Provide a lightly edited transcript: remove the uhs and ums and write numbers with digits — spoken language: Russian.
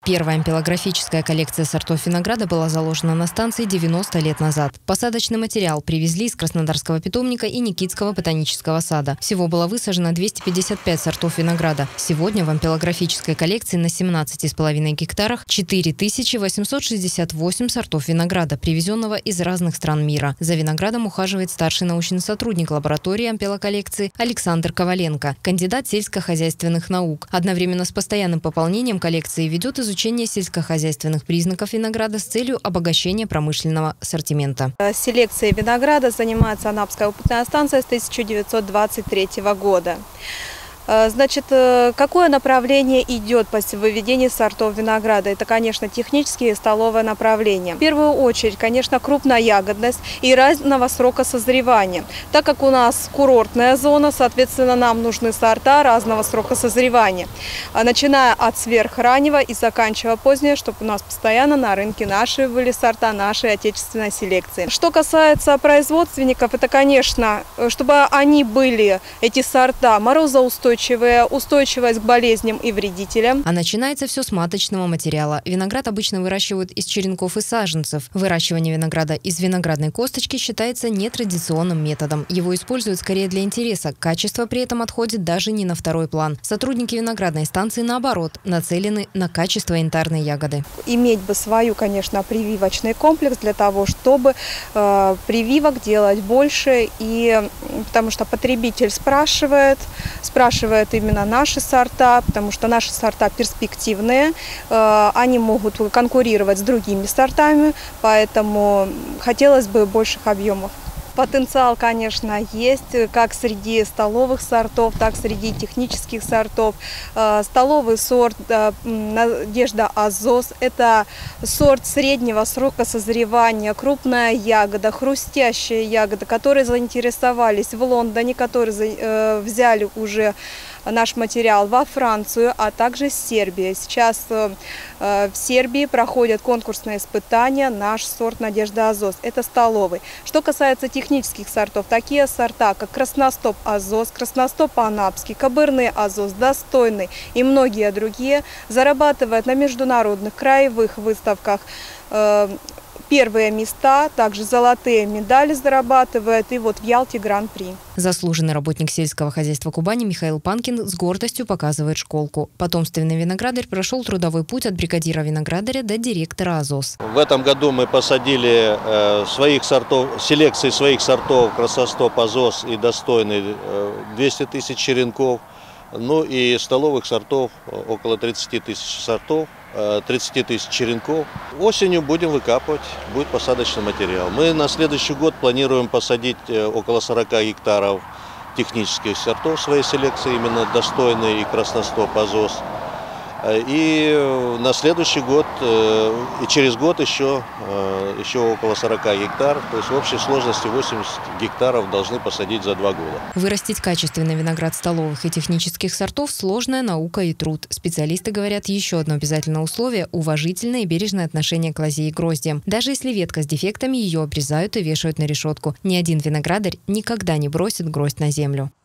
Первая ампелографическая коллекция сортов винограда была заложена на станции 90 лет назад. Посадочный материал привезли из Краснодарского питомника и Никитского ботанического сада. Всего было высажено 255 сортов винограда. Сегодня в ампелографической коллекции на 17,5 гектарах 4868 сортов винограда, привезенного из разных стран мира. За виноградом ухаживает старший научный сотрудник лаборатории ампелоколлекции Александр Коваленко, кандидат сельскохозяйственных наук. Одновременно с постоянным пополнением коллекции ведет изучение сельскохозяйственных признаков винограда с целью обогащения промышленного ассортимента. Селекцией винограда занимается Анапская опытная станция с 1923 года. Значит, какое направление идет по выведению сортов винограда? Это, конечно, технические и столовое направление. В первую очередь, конечно, крупноягодность и разного срока созревания. Так как у нас курортная зона, соответственно, нам нужны сорта разного срока созревания. Начиная от сверхраннего и заканчивая позднее, чтобы у нас постоянно на рынке наши были сорта нашей отечественной селекции. Что касается производственников, это, конечно, чтобы они были, эти сорта, морозоустойчивые, устойчивость к болезням и вредителям. А начинается все с маточного материала. Виноград обычно выращивают из черенков и саженцев. Выращивание винограда из виноградной косточки считается нетрадиционным методом. Его используют скорее для интереса. Качество при этом отходит даже не на второй план. Сотрудники виноградной станции, наоборот, нацелены на качество янтарной ягоды. Иметь бы свою, конечно, прививочный комплекс для того, чтобы прививок делать больше. И потому что потребитель спрашивает именно наши сорта, потому что наши сорта перспективные, они могут конкурировать с другими сортами, поэтому хотелось бы больших объемов. Потенциал, конечно, есть как среди столовых сортов, так и среди технических сортов. Столовый сорт Надежда Азос – это сорт среднего срока созревания, крупная ягода, хрустящая ягода, которые заинтересовались в Лондоне, которые взяли уже наш материал во Францию, а также Сербия. Сейчас в Сербии проходят конкурсные испытания наш сорт Надежда Азос. Это столовый. Что касается технических сортов, такие сорта, как Красностоп Азос, Красностоп Анапский, Каберне Азос, Достойный и многие другие, зарабатывают на международных краевых выставках первые места, также золотые медали зарабатывает, и вот в Ялте Гран-при. Заслуженный работник сельского хозяйства Кубани Михаил Панкин с гордостью показывает школку. Потомственный виноградарь прошел трудовой путь от бригадира виноградаря до директора Азос. В этом году мы посадили селекции своих сортов Красностоп Азос и Достойный 200 тысяч черенков. Ну и столовых сортов около 30 тысяч сортов, 30 тысяч черенков. Осенью будем выкапывать, будет посадочный материал. Мы на следующий год планируем посадить около 40 гектаров технических сортов своей селекции, именно Достойный и Красностоп Азос. И на следующий год, и через год еще около 40 гектаров, то есть в общей сложности 80 гектаров должны посадить за 2 года. Вырастить качественный виноград столовых и технических сортов – сложная наука и труд. Специалисты говорят, еще одно обязательное условие – уважительное и бережное отношение к лозе и гроздьям. Даже если ветка с дефектами, ее обрезают и вешают на решетку. Ни один виноградарь никогда не бросит гроздь на землю.